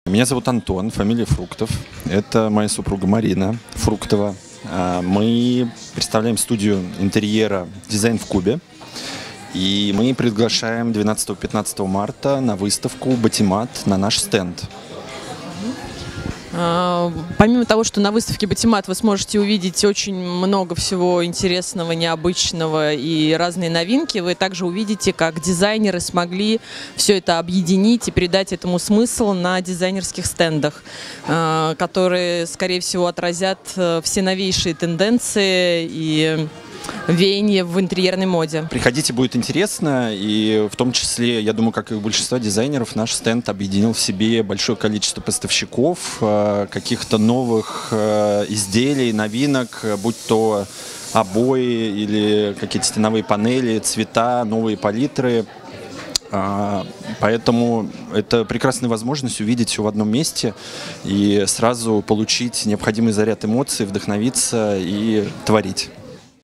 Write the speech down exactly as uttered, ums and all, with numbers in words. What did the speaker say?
Меня зовут Антон, фамилия Фруктов. Это моя супруга Марина Фруктова. Мы представляем студию интерьера «Дизайн в кубе». И мы приглашаем двенадцатого-пятнадцатого марта на выставку «Батимат» на наш стенд. Помимо того, что на выставке «Батимат» вы сможете увидеть очень много всего интересного, необычного и разные новинки, вы также увидите, как дизайнеры смогли все это объединить и придать этому смысл на дизайнерских стендах, которые, скорее всего, отразят все новейшие тенденции и веяние в интерьерной моде. Приходите, будет интересно, и в том числе, я думаю, как и у большинства дизайнеров, наш стенд объединил в себе большое количество поставщиков, каких-то новых изделий, новинок, будь то обои или какие-то стеновые панели, цвета, новые палитры. Поэтому это прекрасная возможность увидеть все в одном месте и сразу получить необходимый заряд эмоций, вдохновиться и творить.